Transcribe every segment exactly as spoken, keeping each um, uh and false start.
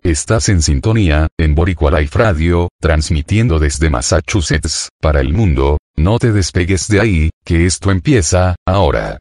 Estás en sintonía, en Boricua Life Radio, transmitiendo desde Massachusetts, para el mundo. No te despegues de ahí, que esto empieza, ahora.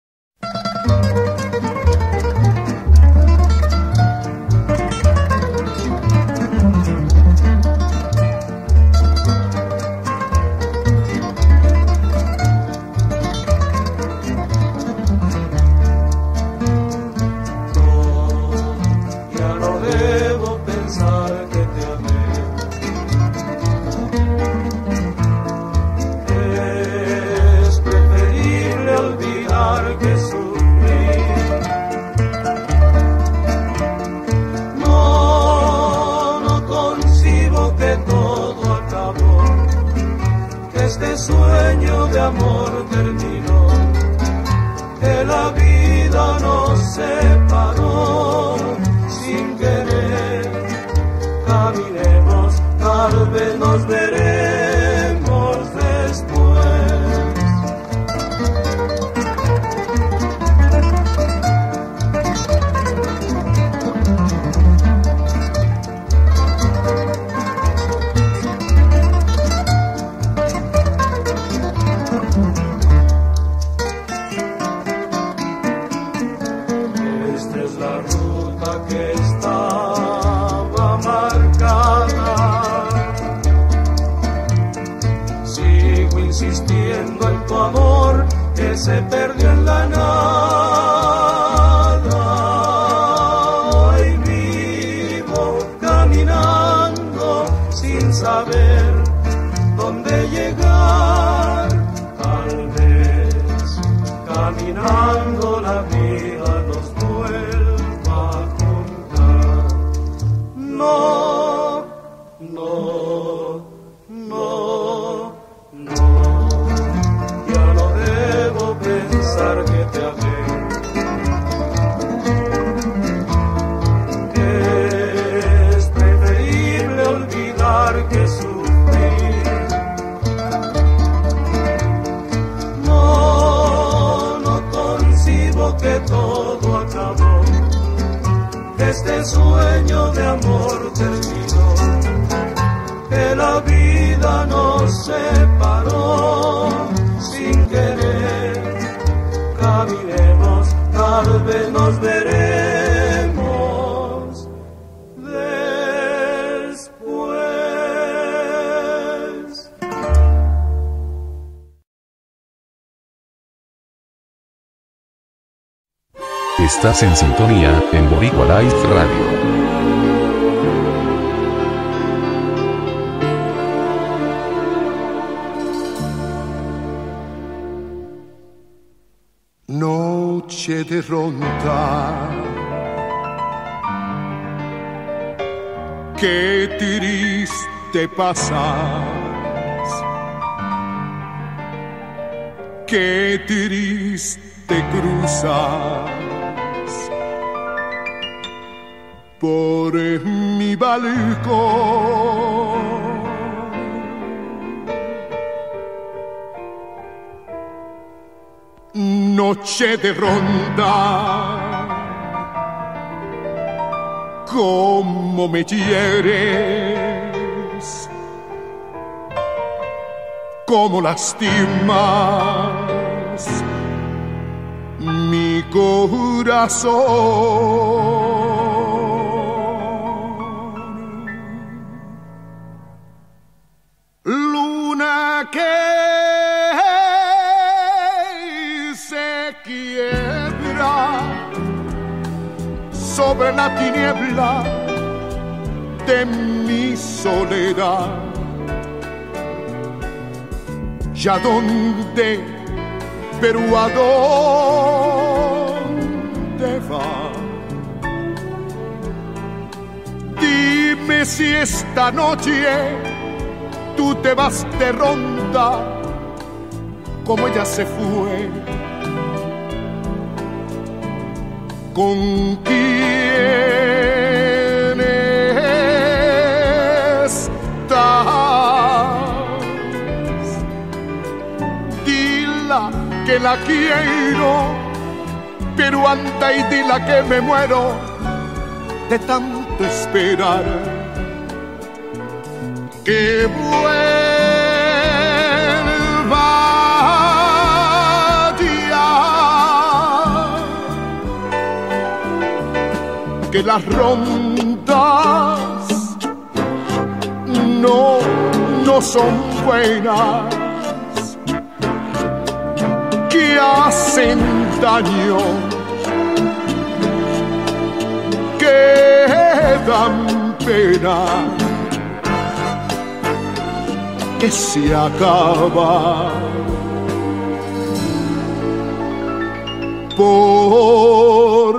Sueño de amor terminó, que la vida nos separó sin querer. Caminemos, tal vez nos veremos después. Que se perdió en la nada. Hoy vivo caminando sin saber dónde llegar. Tal vez caminando la vida nos vuelva a juntar. No, no, no, no. Pensar que te amé, es preferible olvidar que sufrir. No, no concibo que todo acabó, este sueño de amor terminó, que la vida nos separó sin querer. Caminemos, tal vez nos veremos después. Estás en sintonía, en Boricua Life Radio. Noche de ronda, qué triste pasas, qué triste cruzas por mi balcón. Noche de ronda, cómo me hieres, cómo lastimas mi corazón. Luna que sobre la tiniebla de mi soledad. ¿Ya dónde, pero a dónde va? Dime si esta noche tú te vas de ronda como ella se fue. ¿Con quién estás? Dila que la quiero, pero anda y dila que me muero de tanto tanto esperar que vuelva ya, que las rondas no, no son buenas, que hacen daño, que dan pena, que se acaba por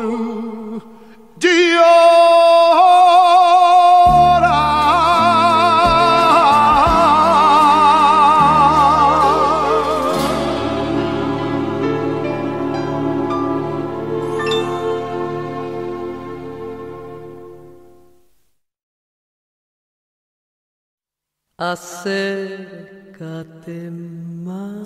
acércate más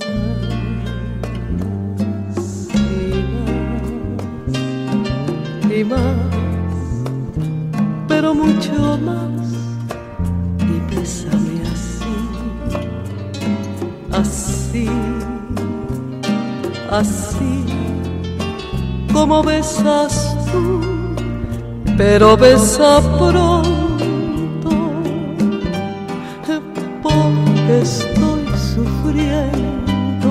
y más y más, pero mucho más, y bésame así, así, así, como besas tú, pero besa pronto. Estoy sufriendo,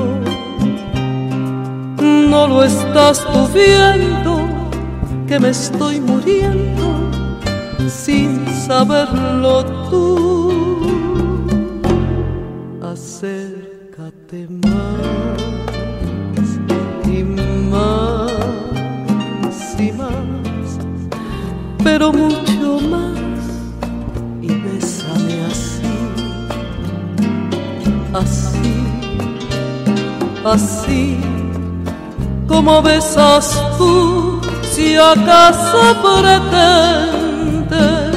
no lo estás tú viendo, que me estoy muriendo sin saberlo tú. Acércate más y más y más, pero mucho más, y bésame así, así, así, como besas tú, si acaso pretendes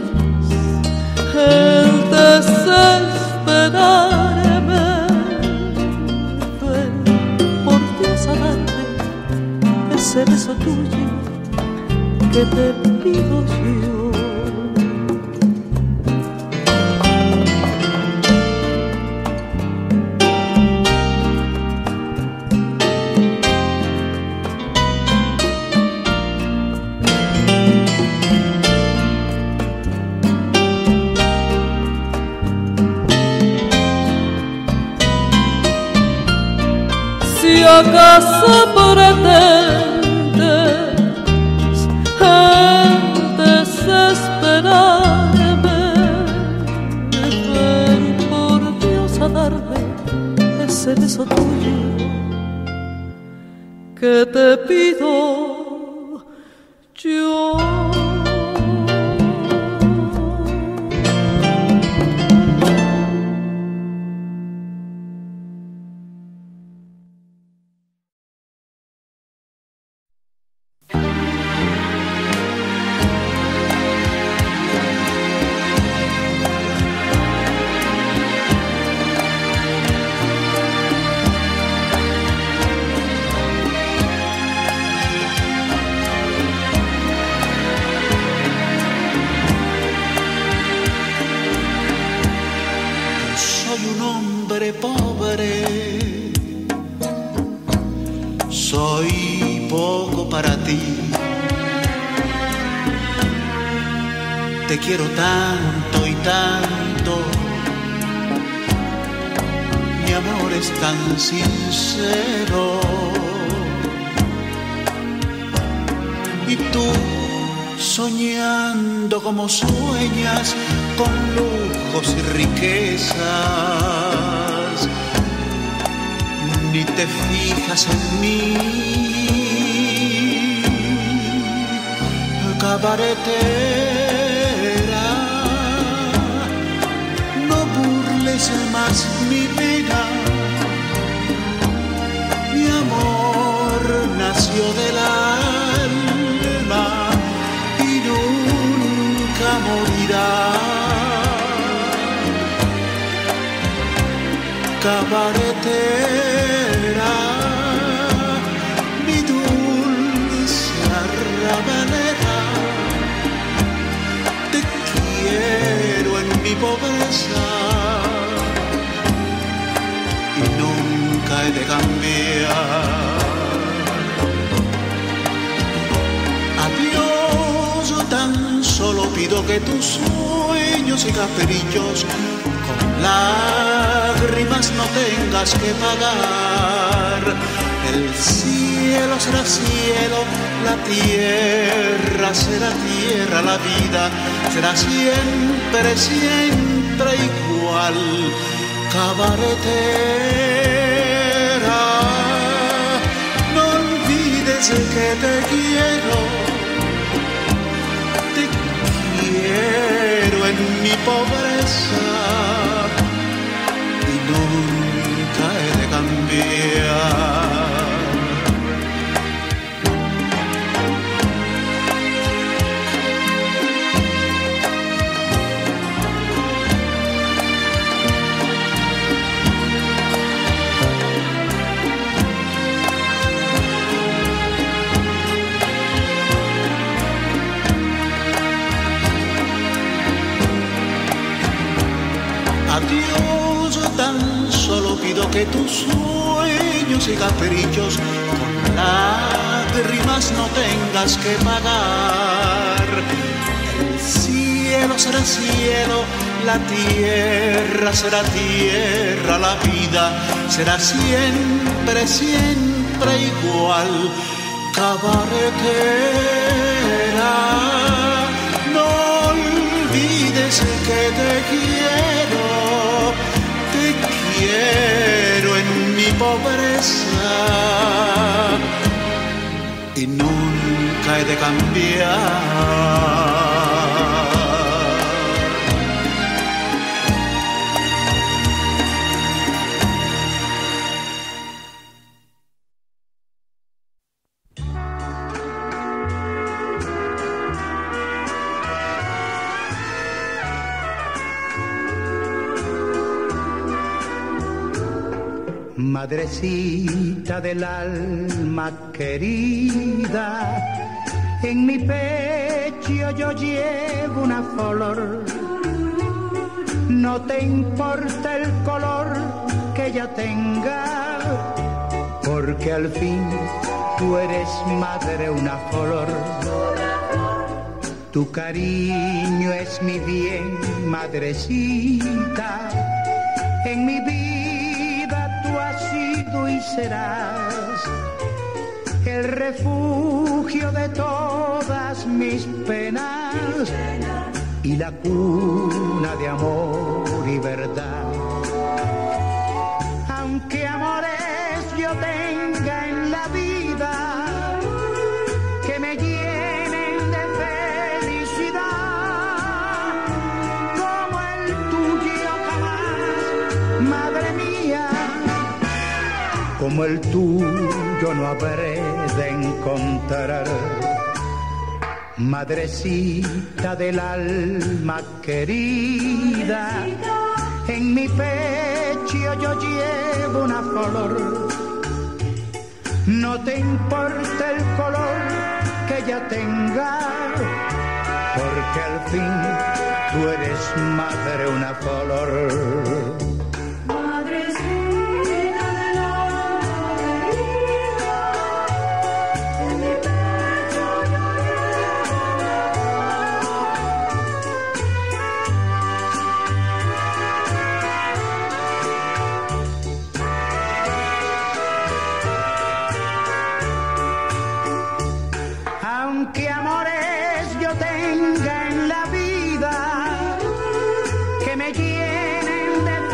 el desesperarme. Ven, por Dios, a darme ese beso tuyo que te pido yo. Si acaso pretendes el desesperarme, ven por Dios a darme ese beso tuyo que te pido yo. Soy poco para ti, te quiero tanto y tanto, mi amor es tan sincero, y tú soñando como sueñas con lujos y riquezas, ni te fijas en mí, cabaretera, no burles más mi pena, mi amor nació del alma y nunca morirá. Cabaretera, mi dulce arrabalera, pobreza y nunca he de cambiar. Adiós, yo tan solo pido que tus sueños y caprichos con lágrimas no tengas que pagar. El cielo será cielo, la tierra será tierra, la vida será siempre, siempre igual, cabaretera. No olvides que te quiero, te quiero en mi pobreza y nunca he de cambiar. Adiós, yo tan solo pido que tus sueños y caprichos con lágrimas no tengas que pagar. El cielo será cielo, la tierra será tierra, la vida será siempre, siempre igual, cabaretera. No olvides que te quiero, te quiero en mi pobreza y nunca he de cambiar. Madrecita del alma querida, en mi pecho yo llevo una flor. No te importa el color que ella tenga, porque al fin tú eres madre, una flor. Tu cariño es mi bien, madrecita, en mi vida tú has sido y serás el refugio de todas mis penas y la cuna de amor y verdad. Aunque amores yo tenga en la vida que me llenen de felicidad, como el tuyo jamás, madre mía, como el tuyo no habré de encontrar. Madrecita del alma querida, en mi pecho yo llevo una flor. No te importa el color que ella tenga, porque al fin tú eres madre, una flor. Aunque amores yo tenga en la vida que me llenen de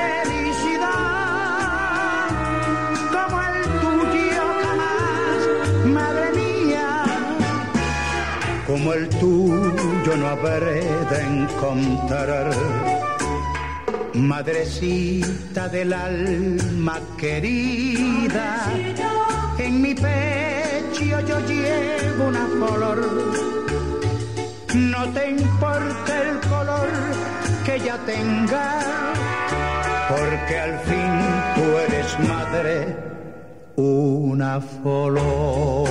felicidad, como el tuyo jamás, madre mía, como el tuyo no habré de encontrar. Madrecita del alma querida, en mi pecho yo llevo una flor. No te importa el color que ella tenga, porque al fin tú eres madre, una flor.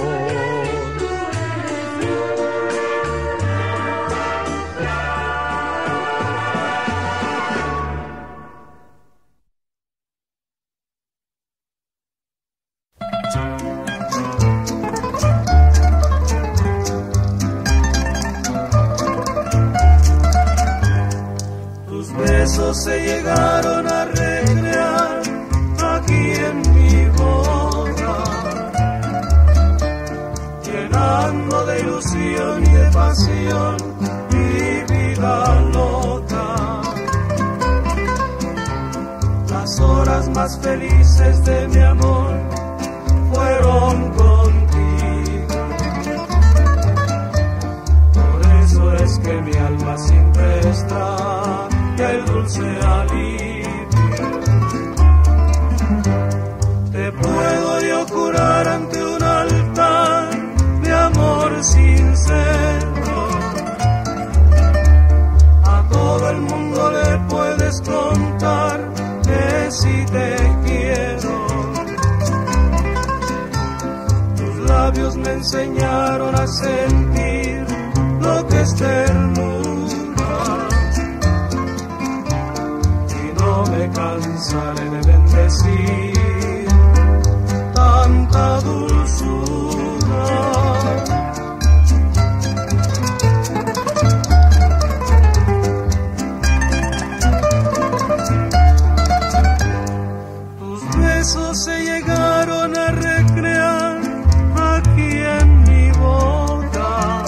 besos se llegaron a recrear aquí en mi boca, llenando de ilusión y de pasión mi vida loca. Las horas más felices de mi amor fueron contigo. Por eso es que mi alma siempre extraña el dulce alivio. Te puedo yo jurar ante un altar mi amor sincero. A todo el mundo le puedes contar que si te quiero. Tus labios me enseñaron a sentir lo que es ternura, y no me cansaré de bendecir tanta dulzura. Tus besos se llegaron a recrear aquí en mi boca,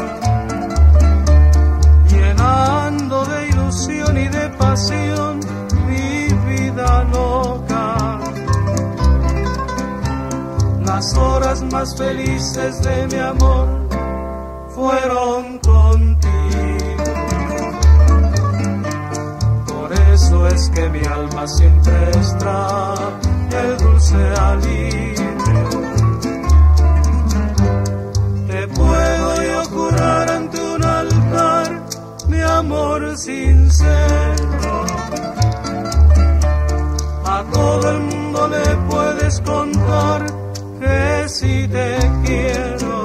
llenando de ilusión y de pasión mi vida loca. Las horas más felices de mi amor fueron contigo. Por eso es que mi alma siempre extraña el dulce alivio. Te puedo yo jurar ante un altar mi amor sincero. A todo el mundo le puedes contar que si te quiero.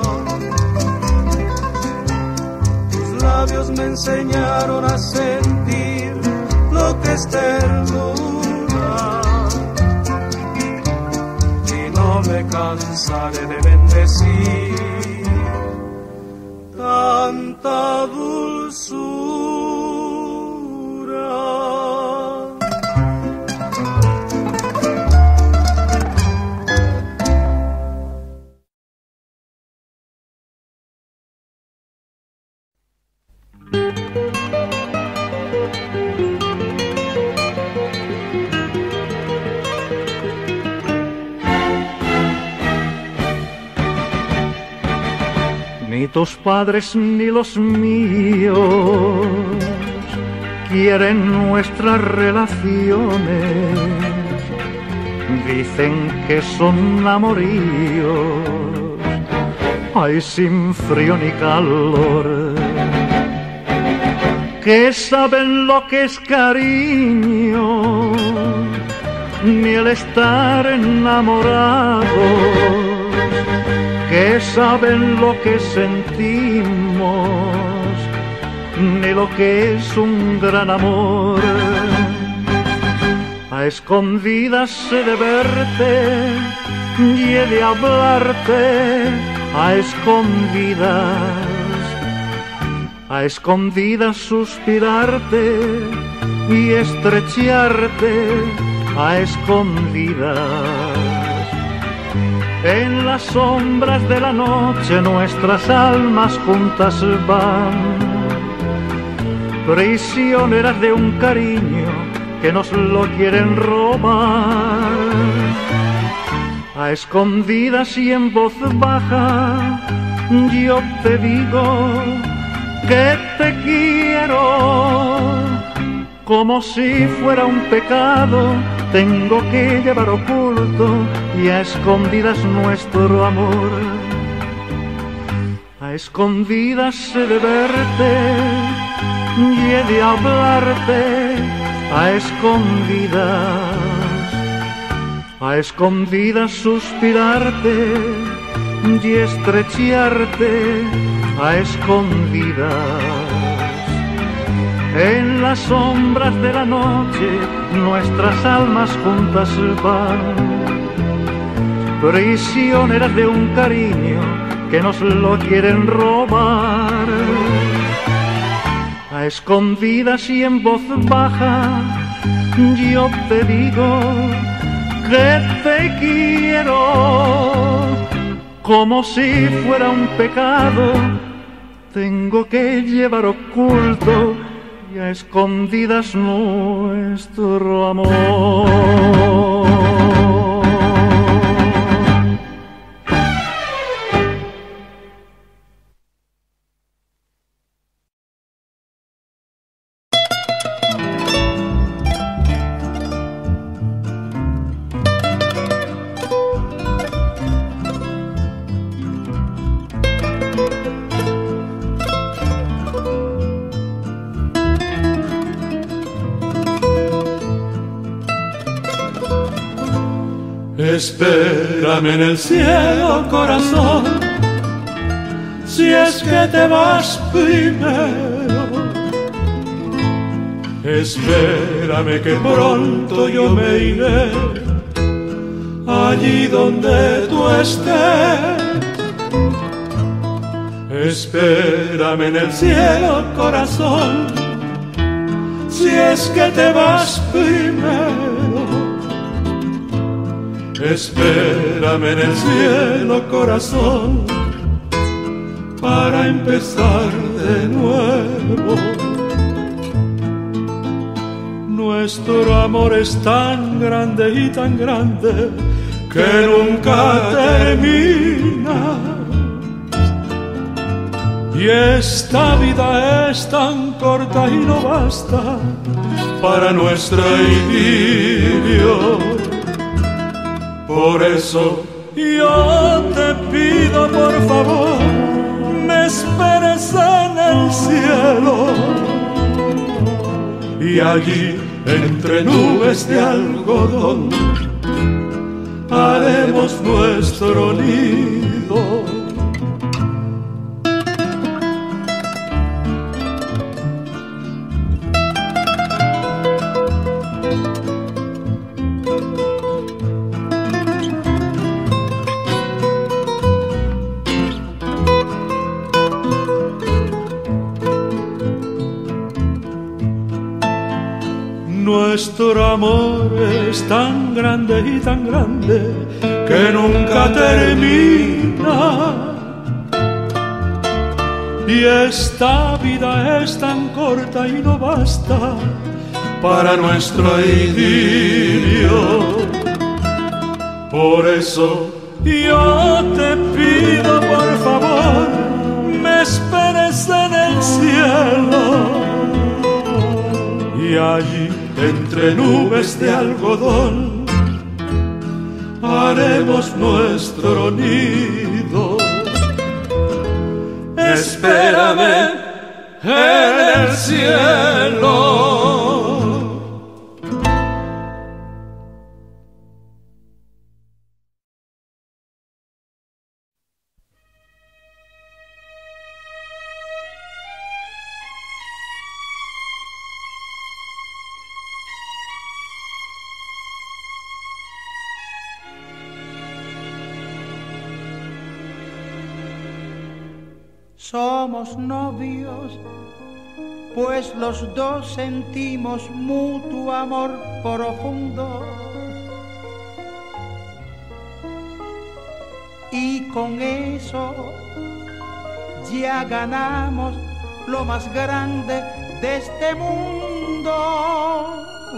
Tus labios me enseñaron a sentir lo que es ternura, y no me cansaré de bendecir tanta dulzura. Ni tus padres ni los míos quieren nuestras relaciones. Dicen que son amoríos, ay, sin frío ni calor, que saben lo que es cariño, ni el estar enamorado, que saben lo que sentimos, ni lo que es un gran amor. A escondidas he de verte y he de hablarte, a escondidas, a escondidas suspirarte y estrecharte, a escondidas. En las sombras de la noche nuestras almas juntas van, prisioneras de un cariño que nos lo quieren robar. A escondidas y en voz baja yo te digo que te quiero, como si fuera un pecado tengo que llevar oculto y a escondidas nuestro amor. A escondidas he de verte y he de hablarte, a escondidas, a escondidas suspirarte y estrecharte, a escondidas. En las sombras de la noche nuestras almas juntas van, prisioneras de un cariño que nos lo quieren robar. A escondidas y en voz baja yo te digo que te quiero, como si fuera un pecado, tengo que llevar oculto y a escondidas nuestro amor. Espérame en el cielo, corazón, si es que te vas primero. Espérame que pronto yo me iré allí donde tú estés. Espérame en el cielo, corazón, si es que te vas primero. Espérame en el cielo, corazón, para empezar de nuevo. Nuestro amor es tan grande y tan grande que nunca termina. Y esta vida es tan corta y no basta para nuestro idilio. Por eso yo te pido, por favor, me esperes en el cielo. Y allí, entre nubes de algodón, haremos nuestro nido. Nuestro amor es tan grande y tan grande que nunca termina. Y esta vida es tan corta y no basta para nuestro idilio. Por eso yo te pido, por favor, me esperes en el cielo. Y allí, entre nubes de algodón, haremos nuestro nido. Espérame en el cielo. Somos novios, pues los dos sentimos mutuo amor profundo. Y con eso ya ganamos lo más grande de este mundo.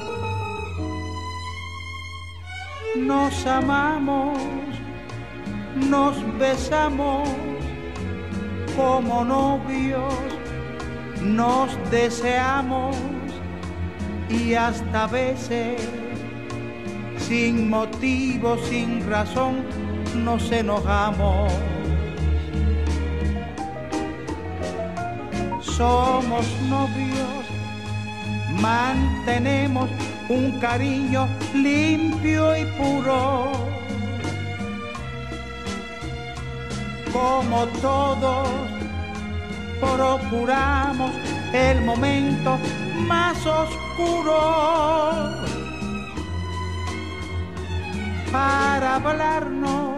Nos amamos, nos besamos como novios, nos deseamos y hasta a veces sin motivo, sin razón, nos enojamos. Somos novios, mantenemos un cariño limpio y puro. Como todos, procuramos el momento más oscuro para hablarnos,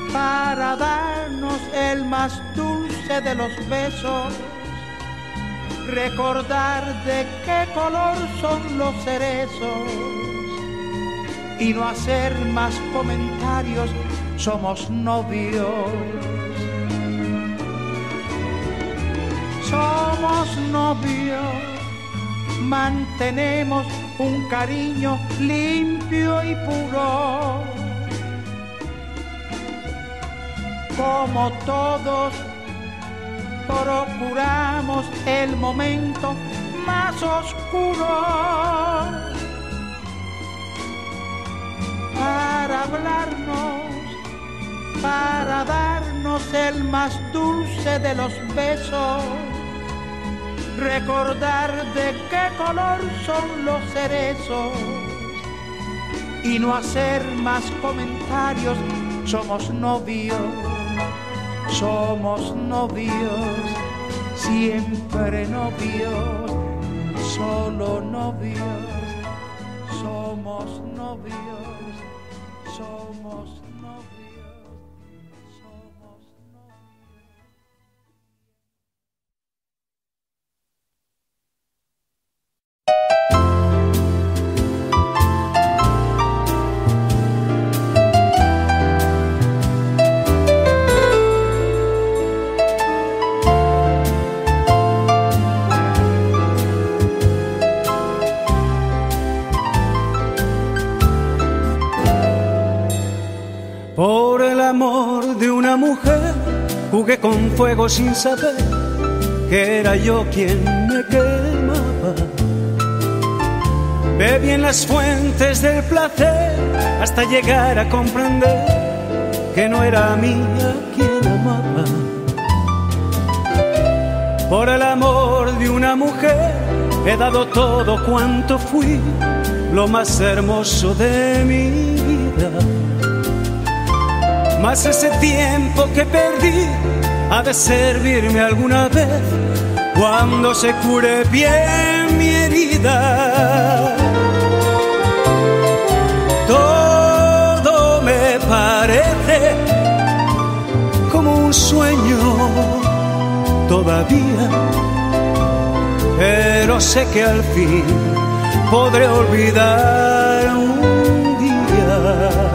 para darnos el más dulce de los besos recordar de qué color son los cerezos y no hacer más comentarios, somos novios. Somos novios, mantenemos un cariño limpio y puro. Como todos, procuramos el momento más oscuro para hablarnos, para darnos el más dulce de los besos, recordar de qué color son los cerezos y no hacer más comentarios, somos novios. Somos novios, siempre novios, solo novios, somos novios, somos novios, somos novios. Por el amor de una mujer jugué con fuego sin saber que era yo quien me quemaba. Bebí en las fuentes del placer hasta llegar a comprender que no era mía quien amaba. Por el amor de una mujer he dado todo cuanto fui, lo más hermoso de mi vida. Mas ese tiempo que perdí ha de servirme alguna vez cuando se cure bien mi herida. Todo me parece como un sueño todavía, pero sé que al fin podré olvidar un día.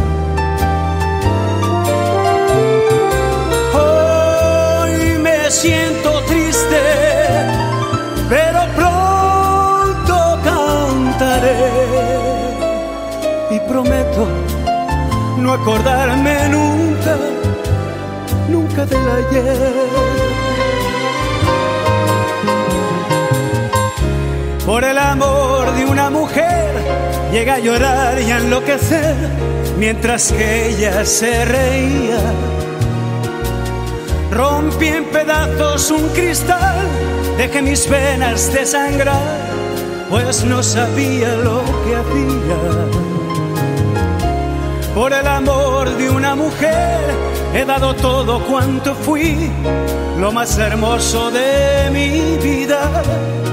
Siento triste, pero pronto cantaré y prometo no acordarme nunca, nunca del ayer. Por el amor de una mujer llegué a llorar y a enloquecer mientras que ella se reía. Rompí en pedazos un cristal, dejé mis venas desangrar, pues no sabía lo que hacía. Por el amor de una mujer he dado todo cuanto fui, lo más hermoso de mi vida.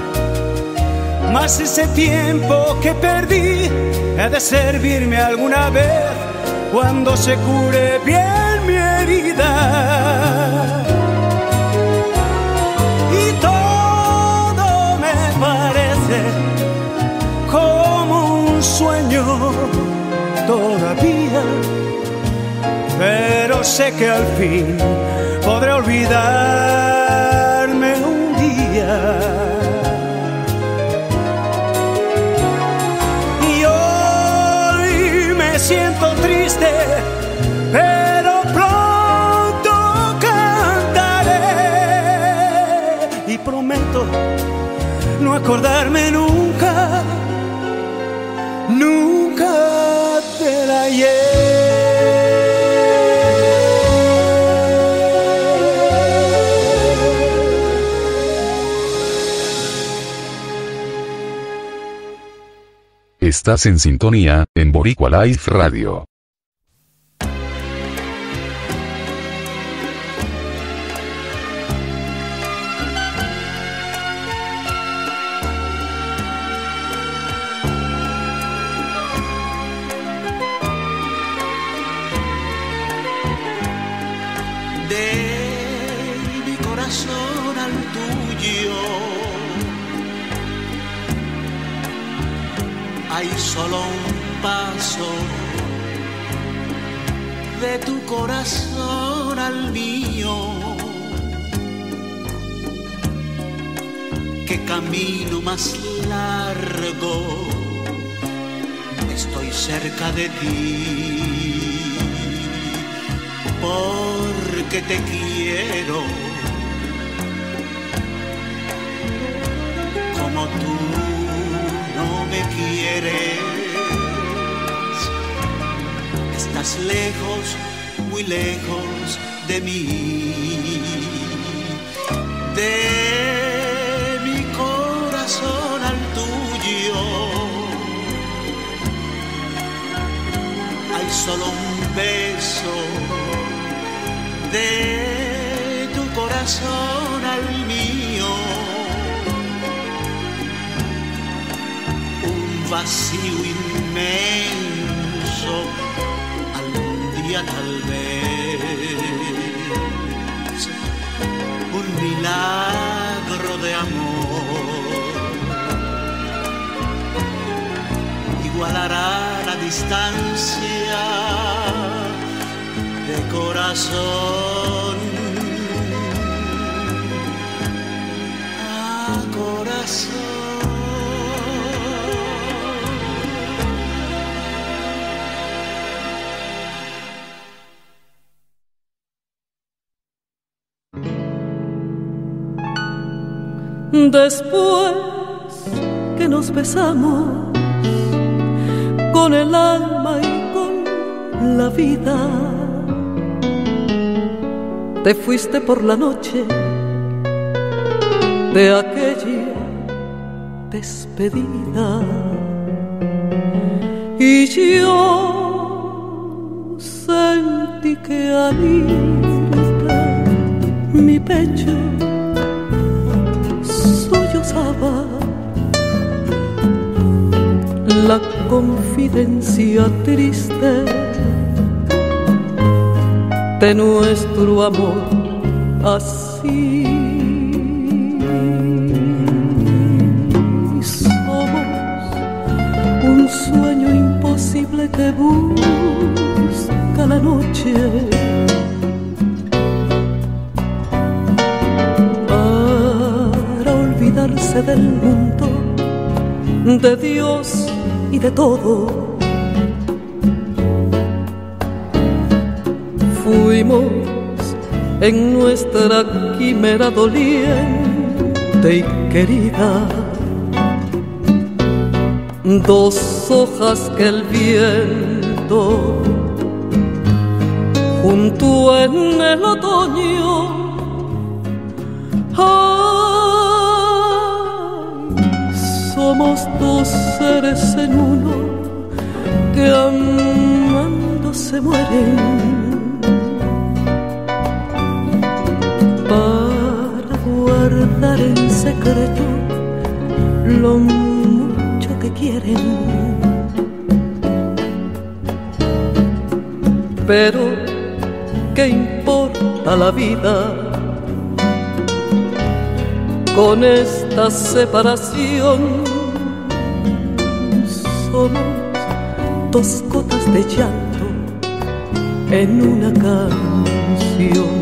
Mas ese tiempo que perdí ha de servirme alguna vez cuando se cure bien mi herida. Y todo me parece como un sueño todavía, pero sé que al fin podré olvidarme un día. Y hoy me siento triste, pero pronto cantaré y prometo no acordarme nunca, nunca del ayer. Estás en sintonía, en Boricua Life Radio. De mi corazón al tuyo hay solo un paso de tu corazón al mío. Qué camino más largo, estoy cerca de ti, porque te quiero como tú no me quieres. Estás lejos, muy lejos de mí, de mi corazón al tuyo. Hay solo un beso de tu corazón al mío, un vacío inmenso, algún día tal vez, un milagro de amor igualará la distancia de corazón a corazón. Después que nos besamos con el alma y con la vida, te fuiste por la noche de aquella despedida, y yo sentí que al irte mi pecho sollozaba la confidencia triste de nuestro amor así. Somos un sueño imposible que busca la noche para olvidarse del mundo, de Dios y de todo. Fuimos en nuestra quimera doliente y querida dos hojas que el viento juntó en el otoño. Ay, somos dos seres en uno que amando se mueren para guardar en secreto lo mucho que quieren. Pero ¿qué importa la vida con esta separación? Somos dos gotas de llanto en una canción.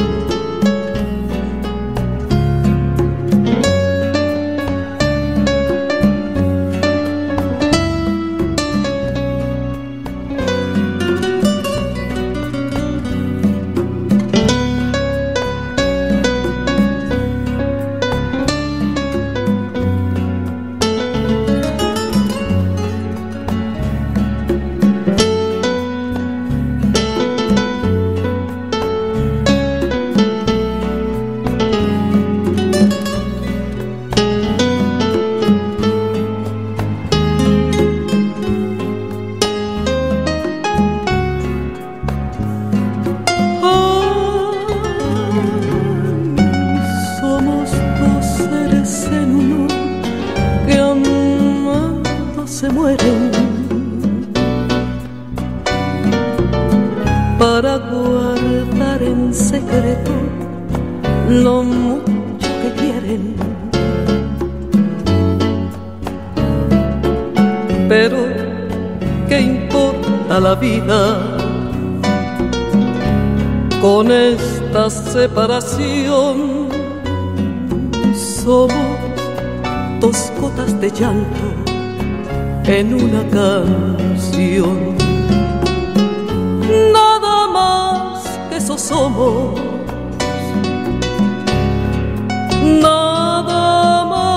Para guardar en secreto lo mucho que quieren. pero ¿qué importa la vida con esta separación? Somos dos gotas de llanto en una canción. Nada más que eso somos, nada más.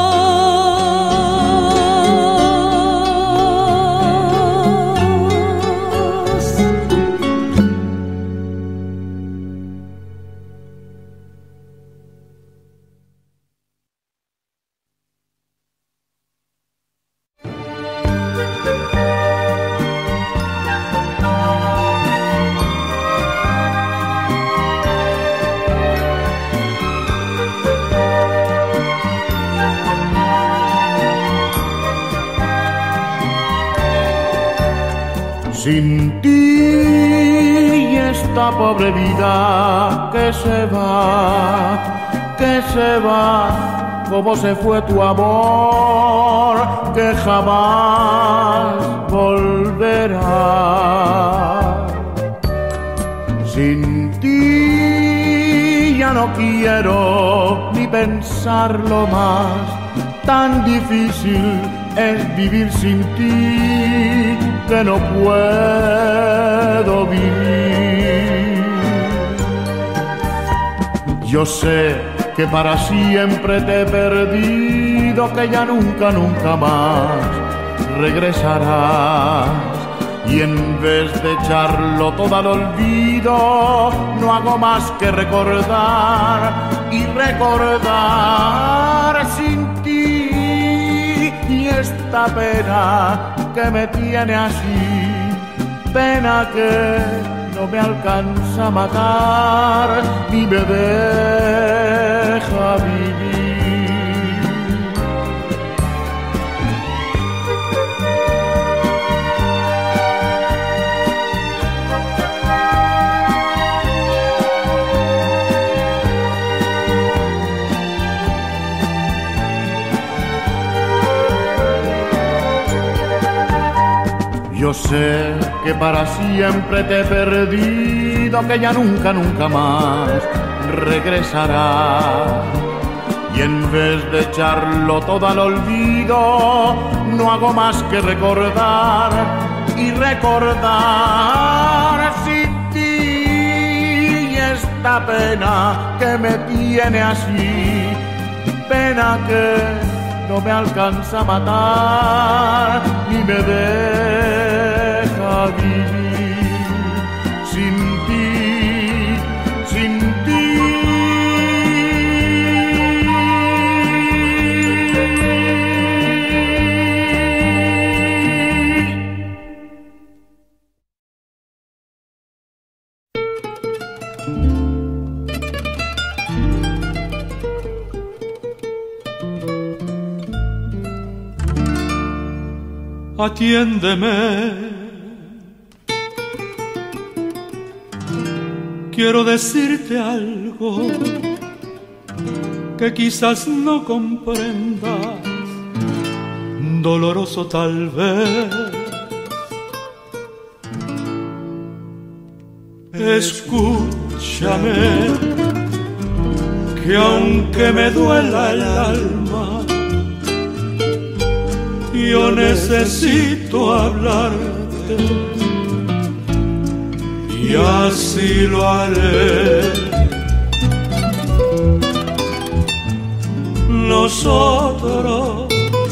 Sin ti esta pobre vida que se va, que se va, como se fue tu amor, que jamás volverá. Sin ti ya no quiero ni pensarlo más, tan difícil es vivir sin ti, que no puedo vivir. Yo sé que para siempre te he perdido, que ya nunca, nunca más regresarás. Y en vez de echarlo todo al olvido, no hago más que recordar y recordar sin ti. Y esta pena que me tiene así, pena que no me alcanza a matar ni me deja vivir. Yo sé que para siempre te he perdido, que ya nunca, nunca más regresarás. Y en vez de echarlo todo al olvido, no hago más que recordar y recordar sin ti. Y esta pena que me tiene así, pena que no me alcanza a matar ni me deja vivir sin ti, sin ti. Atiéndeme, quiero decirte algo que quizás no comprendas, doloroso tal vez. Escúchame, que aunque me duela el alma, yo necesito hablarte, y así lo haré. Nosotros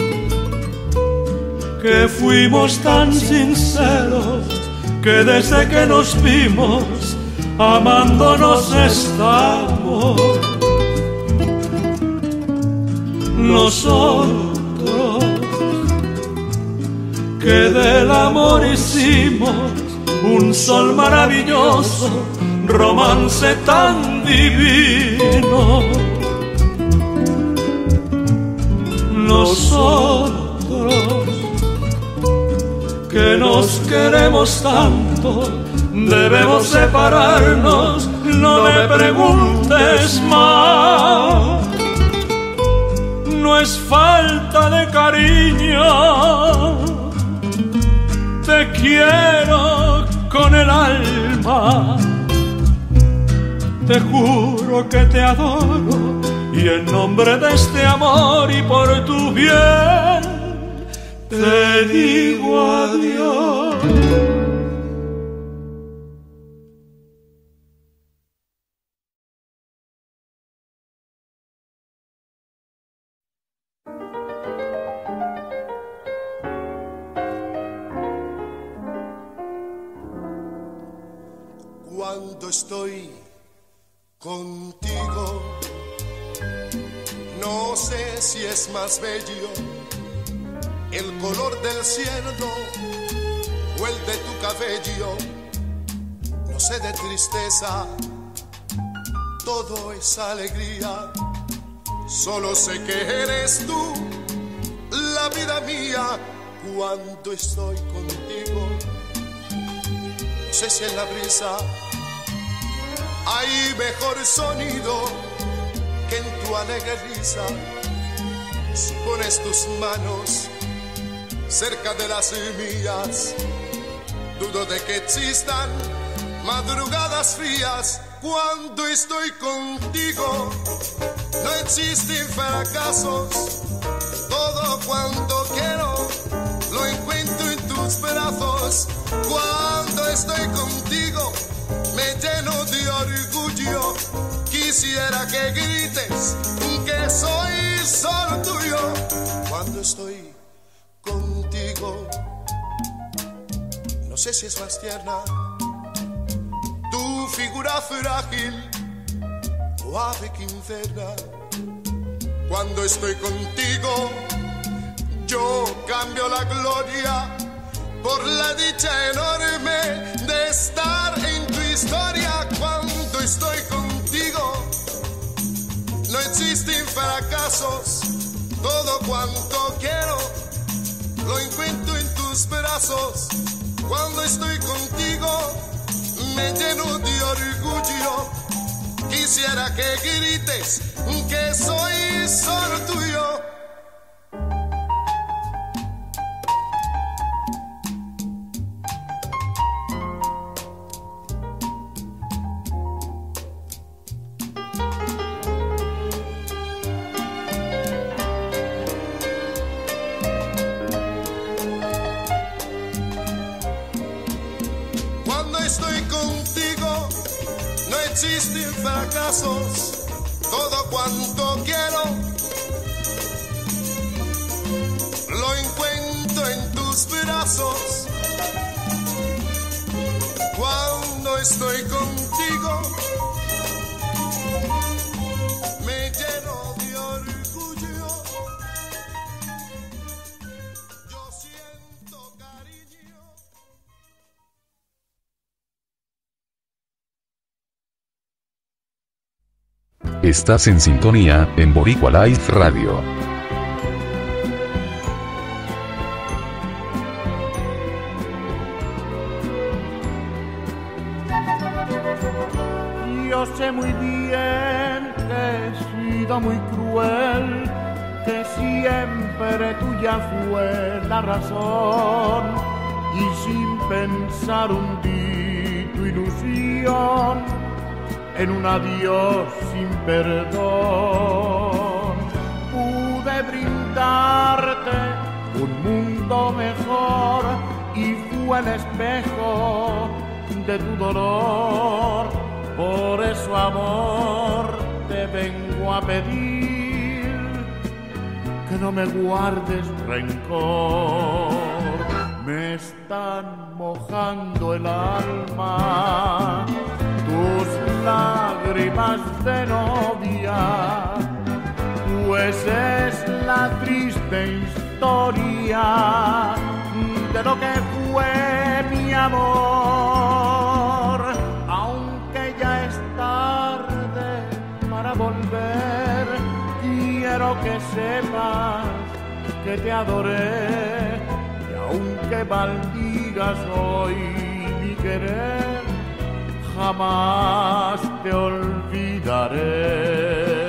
que fuimos tan sinceros, que desde que nos vimos amándonos estamos. Nosotros que del amor hicimos un sol maravilloso, romance tan divino. Nosotros que nos queremos tanto, debemos separarnos, no me preguntes más. No es falta de cariño, te quiero con el alma. Te juro que te adoro y en nombre de este amor y por tu bien te digo adiós. Cuando estoy contigo, no sé si es más bello el color del cielo o el de tu cabello. No sé de tristeza, todo es alegría. Solo sé que eres tú, la vida mía. Cuando estoy contigo, no sé si en la brisa hay mejor sonido que en tu alegre risa. Si pones tus manos cerca de las mías, dudo de que existan madrugadas frías. Cuando estoy contigo, no existen fracasos. Todo cuanto quiero lo encuentro en tus brazos. Cuando estoy contigo, me lleno de orgullo. Quisiera que grites que soy solo tuyo. Cuando estoy contigo, no sé si es más tierna tu figura frágil o ave quincena. Cuando estoy contigo, yo cambio la gloria por la dicha enorme de estar en tu historia. Cuando estoy contigo, no existen fracasos. Todo cuanto quiero lo encuentro en tus brazos. Cuando estoy contigo, me lleno de orgullo. Quisiera que grites que soy solo tuyo. Existen fracasos, todo cuanto quiero lo encuentro en tus brazos. Cuando estoy contigo, me lleno de orgullo. Yo siento cariño. Estás en sintonía, en Boricua Life Radio. Yo sé muy bien que he sido muy cruel, que siempre tuya fue la razón, y sin pensar hundí tu ilusión en un adiós sin perdón. Pude brindarte un mundo mejor y fue el espejo de tu dolor. Por eso, amor, te vengo a pedir que no me guardes rencor. Me están mojando el alma tus lágrimas de novia, pues es la triste historia de lo que fue mi amor. Aunque ya es tarde para volver, quiero que sepas que te adoré, y aunque maldigas hoy mi querer, jamás te olvidaré.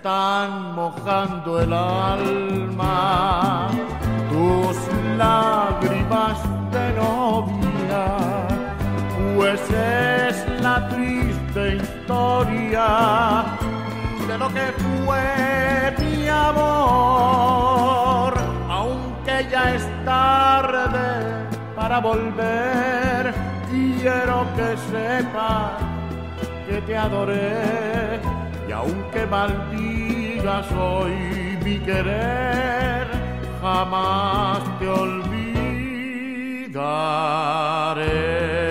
están mojando el alma, tus lágrimas de novia, pues es la triste historia de lo que fue mi amor. Aunque ya es tarde para volver, quiero que sepas que te adoré, y aunque maldigas hoy mi querer, jamás te olvidaré.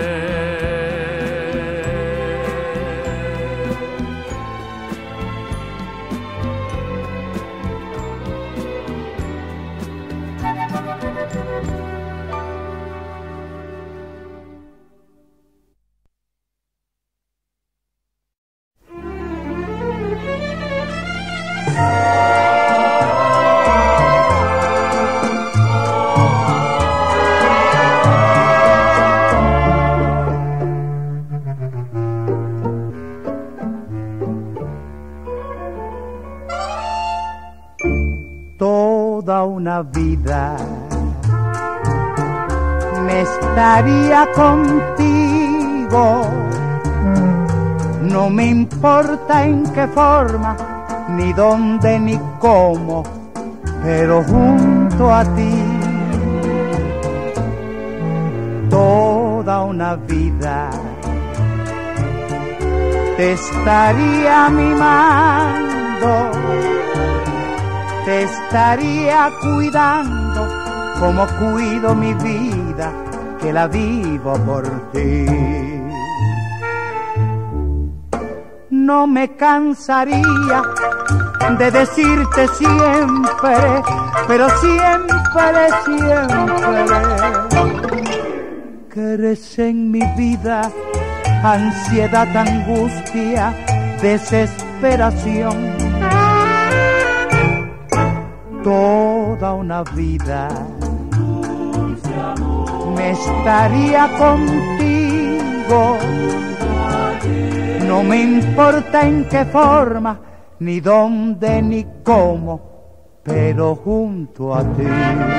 Toda una vida me estaría contigo, no me importa en qué forma, ni dónde ni cómo, pero junto a ti. Toda una vida te estaría mimando, te estaría cuidando como cuido mi vida, que la vivo por ti. No me cansaría de decirte siempre, pero siempre, siempre, que eres en mi vida ansiedad, angustia, desesperación. Toda una vida me estaría contigo, no me importa en qué forma, ni dónde ni cómo, pero junto a ti.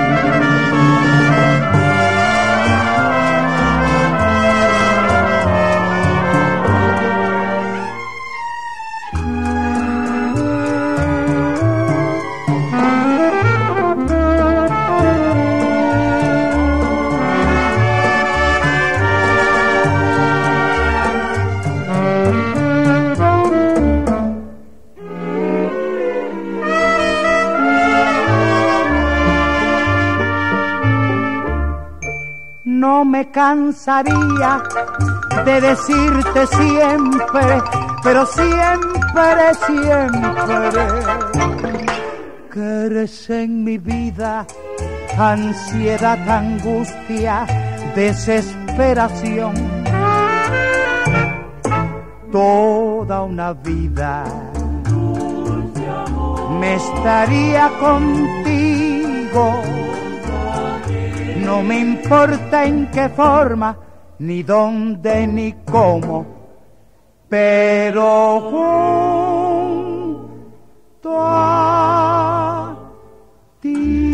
No me cansaría de decirte siempre, pero siempre, siempre, que eres en mi vida ansiedad, angustia, desesperación. Toda una vida me estaría contigo, no me importa en qué forma, ni dónde ni cómo, pero junto a ti.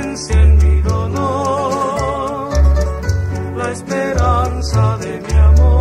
En mi dolor, la esperanza de mi amor.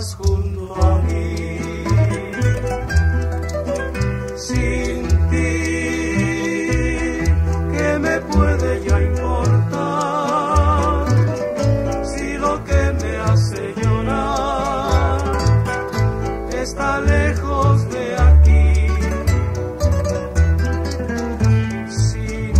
estás junto a mí. Sin ti, ¿qué me puede ya importar? Si lo que me hace llorar está lejos de aquí. Sin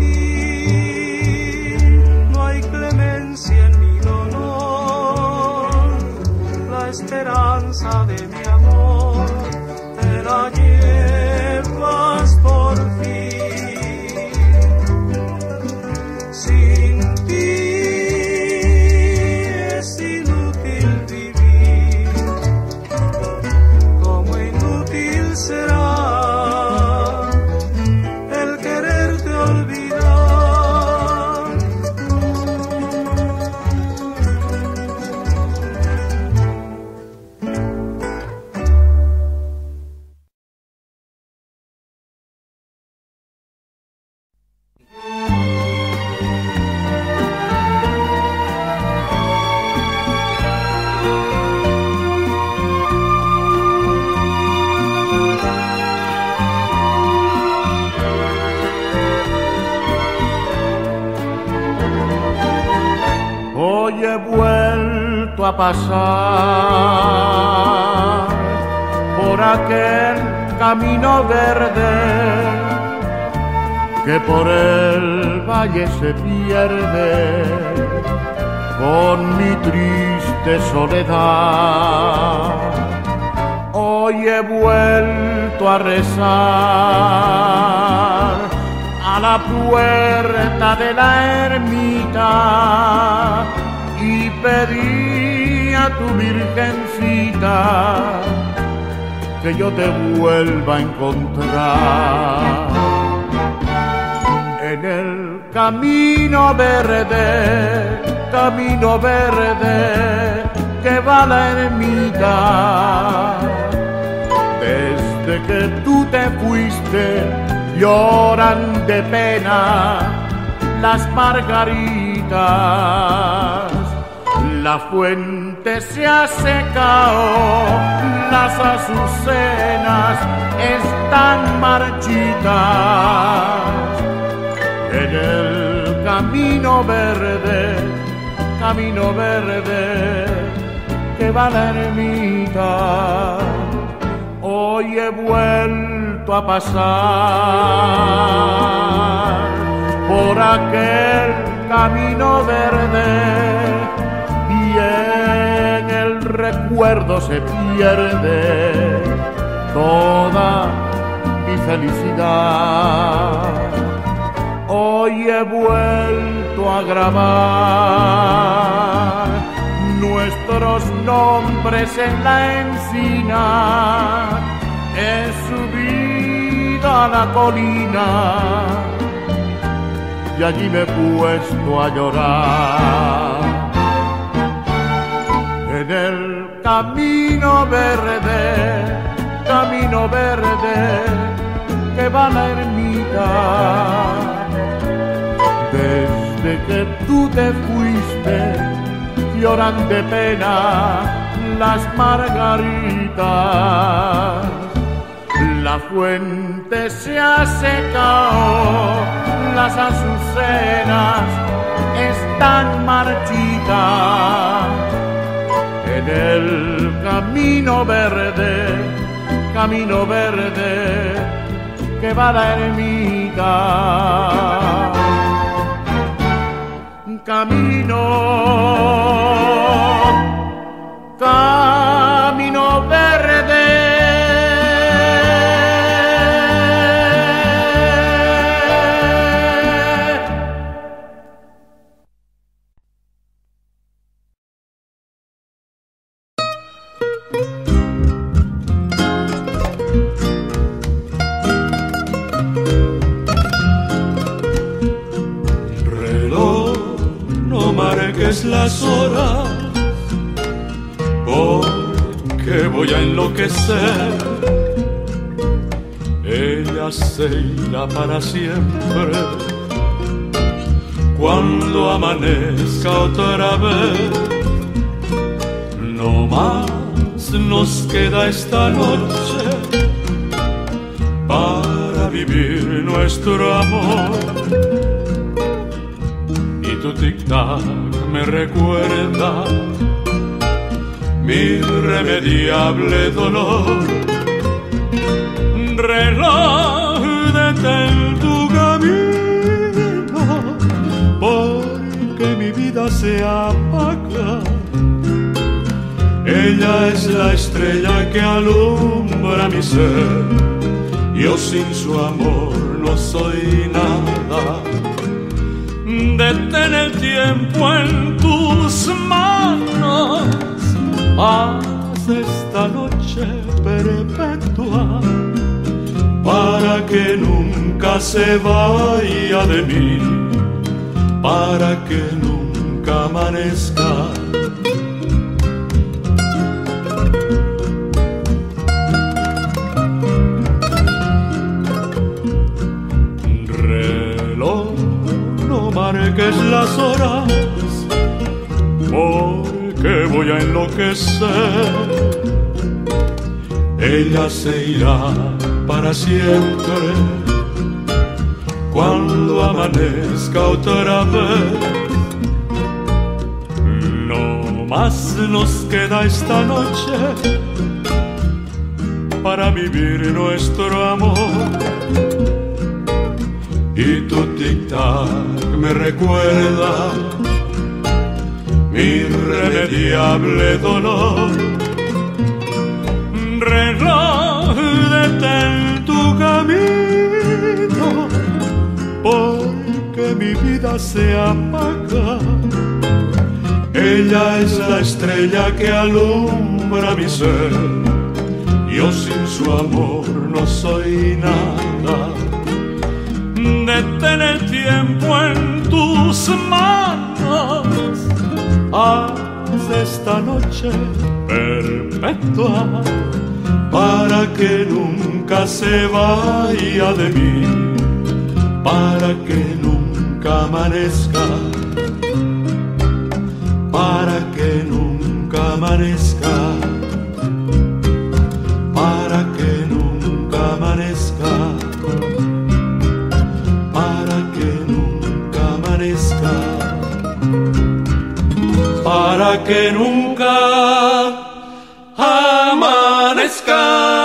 ti no hay clemencia en mi dolor. La esperanza de mi amor te la llevas por fin. Sin ti es inútil vivir, como inútil será el quererte olvidar. Hoy he vuelto a pasar por aquel camino verde que por el valle se pierde con mi triste soledad. Hoy he vuelto a rezar a la puerta de la ermita y pedí a tu virgencita que yo te vuelva a encontrar. En el camino verde, camino verde que va a la ermita, desde que tú te fuiste lloran de pena las margaritas. La fuente se ha secado, las azucenas están marchitas. En el camino verde, camino verde que va a la ermita, hoy he vuelto a pasar por aquel camino verde y en el recuerdo se pierde toda mi felicidad. Hoy he vuelto a grabar nuestros nombres en la encina. He subido a la colina y allí me he puesto a llorar. En el camino verde, camino verde que va a la ermita, desde que tú te fuiste lloran de pena las margaritas. La fuente se ha secado, las azucenas están marchitas. En el camino verde, camino verde que va a la ermita, camino, camino verde. Las horas, porque voy a enloquecer. Ella se irá para siempre cuando amanezca otra vez. No más nos queda esta noche para vivir nuestro amor. Y tu tic-tac me recuerda mi irremediable dolor. Reloj, detén tu camino, porque mi vida se apaga. Ella es la estrella que alumbra mi ser. Yo sin su amor no soy nada. Detén el tiempo en tus manos. Haz esta noche perpetua para que nunca se vaya de mí, para que nunca amanezca. Reloj, no marques las horas, porque voy a enloquecer. Ella se irá para siempre cuando amanezca otra vez. No más nos queda esta noche para vivir nuestro amor. Y tu tic-tac me recuerda mi irremediable dolor. Reloj, detén tu camino, porque mi vida se apaga. Ella es la estrella que alumbra mi ser. Yo sin su amor no soy nada. Detén el tiempo en tus manos. Haz esta noche perpetua para que nunca se vaya de mí, para que nunca amanezca, para que nunca amanezca, para que nunca amanezca, para que nunca amanezca, para que nunca amanezca.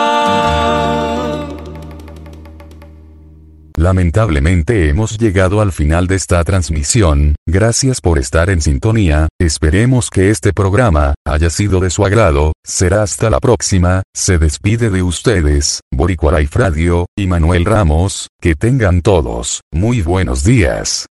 Lamentablemente hemos llegado al final de esta transmisión. Gracias por estar en sintonía. Esperemos que este programa haya sido de su agrado. Será hasta la próxima. Se despide de ustedes Boricua Life Radio y Manuel Ramos. Que tengan todos muy buenos días.